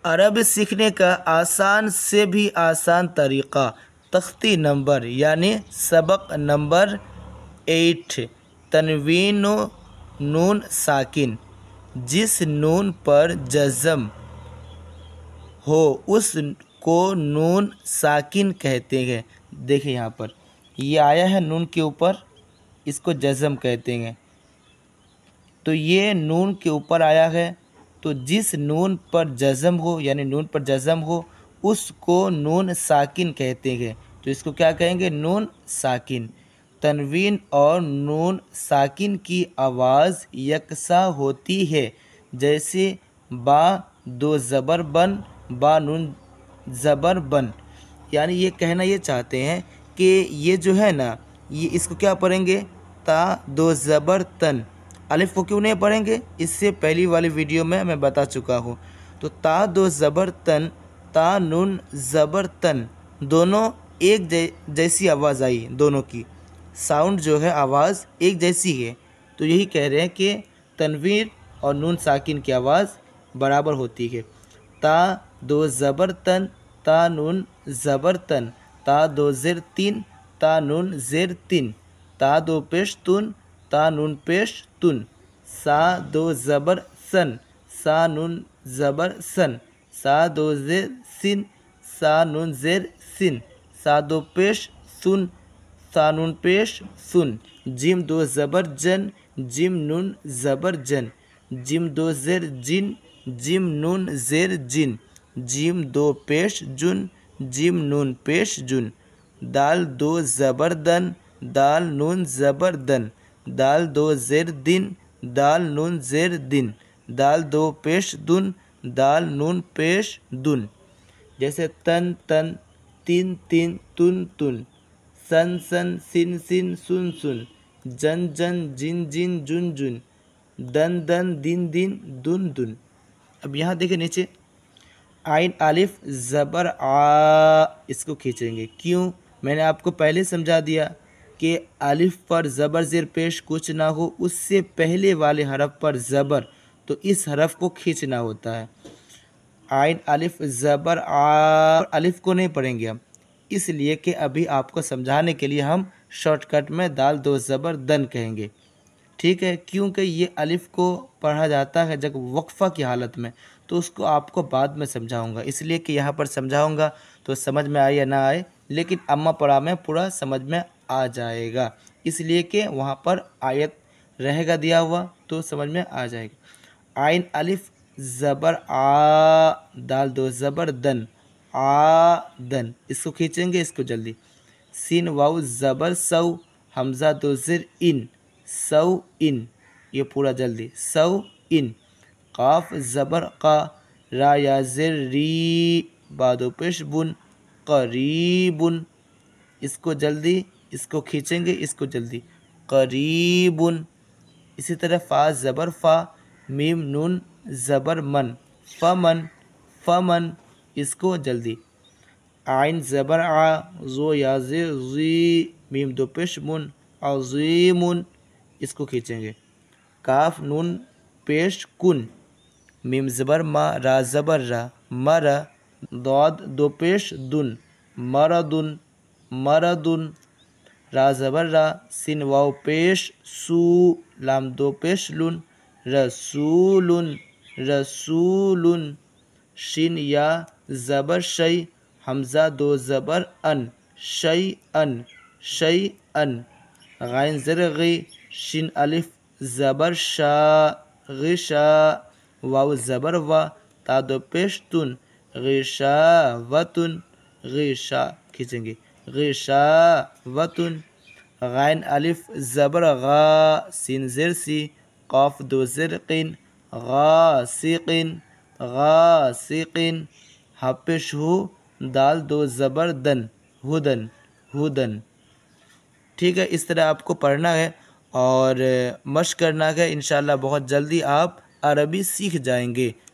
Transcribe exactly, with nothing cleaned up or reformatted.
عربی سیکھنے کا آسان سے بھی آسان طریقہ، تختی نمبر یعنی سبق نمبر ایٹ، تنوین و نون ساکن۔ جس نون پر جزم ہو اس کو نون ساکن کہتے ہیں۔ دیکھیں یہاں پر یہ آیا ہے نون کے اوپر، اس کو جزم کہتے ہیں۔ تو یہ نون کے اوپر آیا ہے، تو جس نون پر جزم ہو یعنی نون پر جزم ہو اس کو نون ساکن کہتے ہیں۔ تو اس کو کیا کہیں گے؟ نون ساکن۔ تنوین اور نون ساکن کی آواز یکساں ہوتی ہے، جیسے با دو زبر بن، با نون زبر بن۔ یعنی یہ کہنا یہ چاہتے ہیں کہ یہ جو ہے نا، یہ اس کو کیا پڑھیں گے؟ تا دو زبر تن۔ الف کو کیوں نہیں پڑھیں گے؟ اس سے پہلی والی ویڈیو میں میں بتا چکا ہوں۔ تو تا دو زبر تن، تا نون زبر تن، دونوں ایک جیسی آواز آئی، دونوں کی ساؤنڈ جو ہے آواز ایک جیسی ہے۔ تو یہی کہہ رہے ہیں کہ تنوین اور نون ساکن کی آواز برابر ہوتی ہے۔ تا دو زبر تن، تا نون زبر تن، تا دو زیر تین، تا نون زیر تین، تا دو پیش تن، تا نون پیش تن، سا دو زبر سن، سا نون زبر سن، سا دو زیر سن، سا نون زیر سن، سا دو پیش سن، سا نون پیش سن، جیم دو زبر جن، جیم نون زبر جن، جیم دو زیر جن، جیم نون زیر جن، جیم دو پیش جن، جیم نون پیش جن، دال دو زبر دن، دال نون زبر دن، دال دو زیر دن، دال نون زیر دن، دال دو پیش دن، دال نون پیش دن۔ جیسے تن تن، تین تین، تن تن، سن سن، سن سن، سن سن، جن جن، جن جن، جن جن، دن دن، دن دن، دن دن۔ اب یہاں دیکھیں نیچے عین الف زبر آ، اس کو کھینچیں گے۔ کیوں؟ میں نے آپ کو پہلے سمجھا دیا کہ الف پر زبر زیر پیش کچھ نہ ہو، اس سے پہلے والے حرف پر زبر، تو اس حرف کو کھینچنا ہوتا ہے۔ عین الف زبر آ، الف کو نہیں پڑھیں گے ہم، اس لیے کہ ابھی آپ کو سمجھانے کے لیے ہم شارٹ کٹ میں دال دو زبر دن کہیں گے، ٹھیک ہے؟ کیونکہ یہ الف کو پڑھا جاتا ہے جب وقفہ کی حالت میں، تو اس کو آپ کو بعد میں سمجھاؤں گا، اس لیے کہ یہاں پر سمجھاؤں گا تو سمجھ میں آئے یا نہ آئے، لیکن اما پڑا میں پورا سمجھ میں آ جائے گا، اس لیے کہ وہاں پر آیت رہے گا دیا ہوا تو سمجھ میں آ جائے گا۔ عین الف زبر آ، دال دو زبر دن، آ دن، اس کو کھینچیں گے، اس کو جلدی۔ سین واو زبر سو، حمزہ دو زر ان، سو ان، یہ پورا جلدی، سو ان۔ قاف زبر قا، را یا زر ری، بادو پیش بن، قریب، اس کو جلدی، اس کو کھینچیں گے، اس کو جلدی، قریب۔ اسی طرح فا زبر فا، میم نون زبر من، فمن، فمن، اس کو جلدی۔ عین زبر آ، زو یا زر زی، میم دو پیش من، عظیم، اس کو کھینچیں گے۔ کاف نون پیش کن، میم زبر ما، را زبر را، مرا، ضاد دو پیش دن، مردن، مردن، را زبر را، سین واو پیش سو، لام دو پیش لن، رسول، رسول، شین یا زبر شی، حمزہ دو زبر ان، شی ان، شی ان، غین زر غی، شین الف زبر شا، غشا، واو زبر وا، تا دو پیش تن، غشا وتن، غشا، کھینچیں گے، غشا وتن۔ غین الف زبر غا، سین زر سی، قاف دو زر قین، غاسقین، غاسقین، ہا پیش ہو، دال دو زبر دن، ہدن، ہدن، ٹھیک ہے؟ اس طرح آپ کو پڑھنا ہے اور مشق کرنا ہے، انشاءاللہ بہت جلدی آپ عربی سیکھ جائیں گے۔